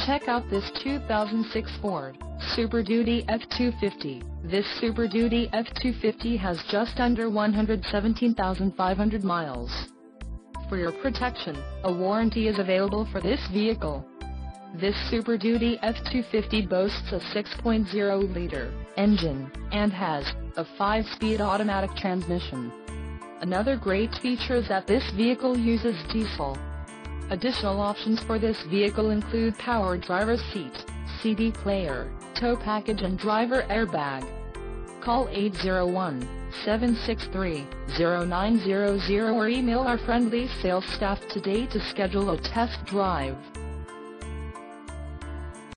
Check out this 2006 Ford Super Duty F250. This Super Duty F250 has just under 117,500 miles. For your protection, a warranty is available for this vehicle. This Super Duty F250 boasts a 6.0-liter engine, and has a 5-speed automatic transmission. Another great feature is that this vehicle uses diesel. Additional options for this vehicle include power driver's seat, CD player, tow package and driver airbag. Call 801-763-0900 or email our friendly sales staff today to schedule a test drive.